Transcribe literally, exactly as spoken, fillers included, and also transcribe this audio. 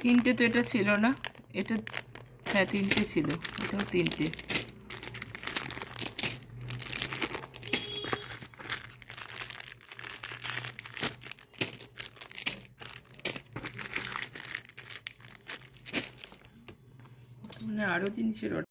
তিনটে তো এটা ছিল না, এটা হ্যাঁ তিনটে ছিল, এটাও তিনটে। মানে আরও জিনিসের